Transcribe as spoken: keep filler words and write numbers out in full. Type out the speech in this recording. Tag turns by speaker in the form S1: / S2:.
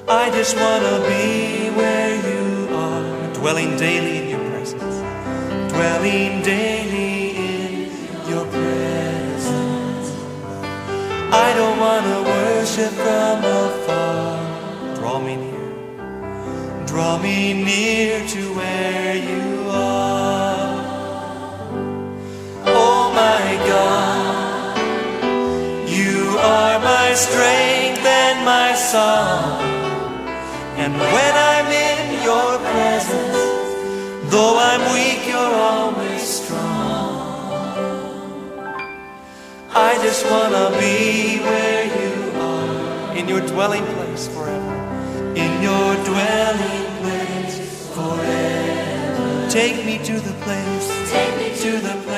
S1: I just wanna be where you are, dwelling daily in your presence, dwelling daily in your presence. I don't wanna worship from afar. Draw me near, draw me near to where you are. Oh my God, you are my strength and my song. And when I'm in your presence, though I'm weak, you're always strong. I just wanna be where you are, in your dwelling place forever, in your dwelling place forever. Take me to the place, take me to the place